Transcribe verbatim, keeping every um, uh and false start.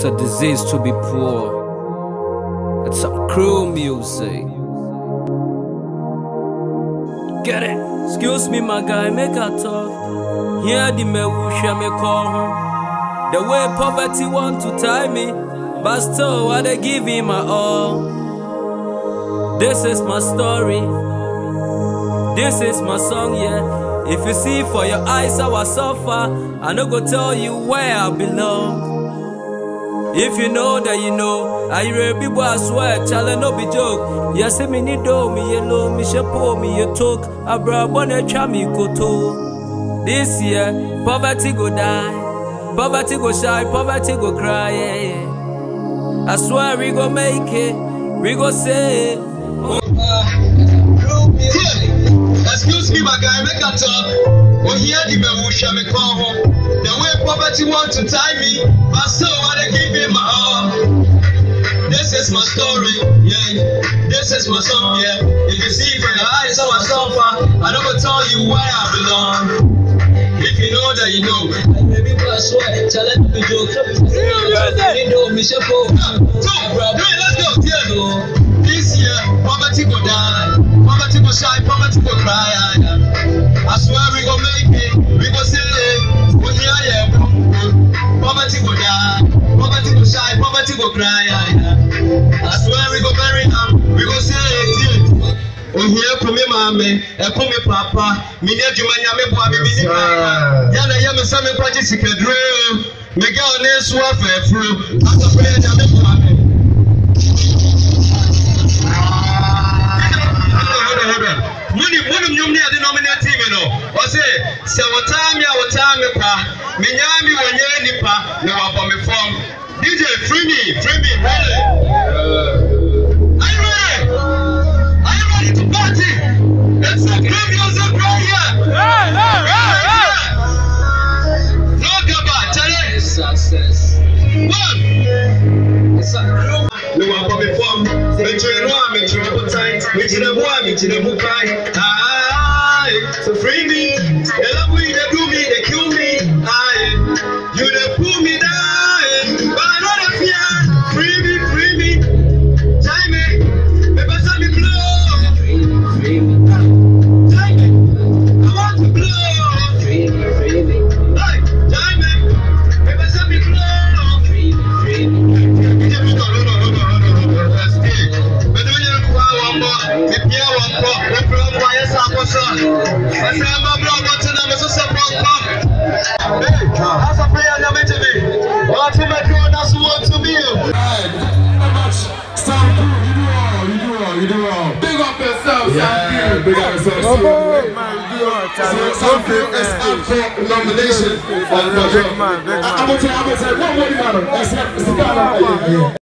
a disease to be poor. It's some cruel music. Get it? Excuse me, my guy, make a talk. Here the me wish me call home. The way poverty want to tie me, but still I they give him my all. This is my story. This is my song, yeah. If you see for your eyes how I suffer, I no go tell you where I belong. If you know that you know, I real people I swear, challenge no be joke. Yes, me need do me yellow, me shepo me you talk. Abra bonne chami go to. This year, poverty go die, poverty go shy, poverty go cry. Yeah, yeah. I swear we go make it, we go say it. Excuse me, my guy, make a talk. Oh, here the Bewusha me call home. The way poverty want to tie me, but so I they give me my all. This is my story, yeah. This is my song, yeah. If you see from your eyes how I suffer, I don't go tell you where I belong. If you know that you know, maybe I swear, challenge me joke. You know, me shepo. Let's go, yeah. This year, poverty go die. Poverty go shy, poverty go cry. I swear we go make it, we go say it. We hear yeah, poverty go die, poverty go shy, poverty go cry. I swear we go bury them, we go say it. We hear from me, mommy, and from me, papa. Me need you, my name, boy, me busy. Yana, yana, some practice you can drill. Me go on this warfare through. I'm a friend, I'm a mommy. Money, money, you need the nominating, you know. Or say, say what time ya, what time ya, pa. Minyami, when you're nipa, no, I'm me from. D J, free me, free me, really. Are you ready? Are you ready to party? It's a good music right here. Hey, hey, hey, hey. No, Gaba, tell it. Success. One. It's a good. No, I'm me from. Make sure you know I'm in trouble time. Make sure you know I'm in trouble time. So free me, they love me, they do me, they kill me. Aye, you they pull me down, but I don't fear. Free me, free me, time me, never let me blow. Free me, free me, time me, I want to blow. Free me, free me, hey, time me, never let me blow. Free me, free me. Hold on, hold on, hold on, hold on, hold on. Let's take. But don't you know one more? If you want more, no problem. Why is that what's up? I say I'm a brother to them, it's just a problem. Hey, as a prayer, I'm meant to be. What to make you that's what to be. Alright, Sam Q, you do all, you do all, you do all. Big up yourself, Sam Q. Big up yourself. Oh, man, you do all. Sam Q is up for nomination. I'm going to tell you, I'm going to tell you, one more matter. It's the guy.